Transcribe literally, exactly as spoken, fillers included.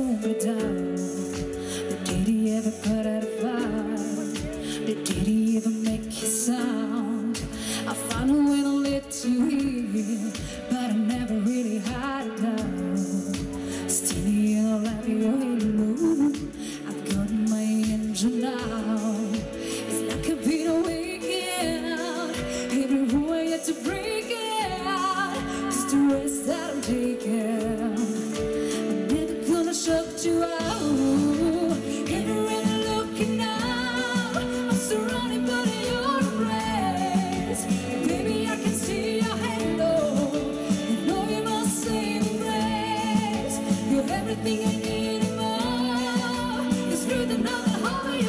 slow me down? Did he ever put out a fire? Did he ever make a sound? I found a way to let you hear, but I never really had it down. Still I'll have you alone. I've got my engine now. It's like a beat awakening. Every rule yet to break it out. Just the rest that I'm taking. I'm never gonna shut you out. Everywhere looking now, I'm surrounded by your embrace. Baby, I can see your halo. You know you're my saving grace. You're everything I need and more. It's through the night, how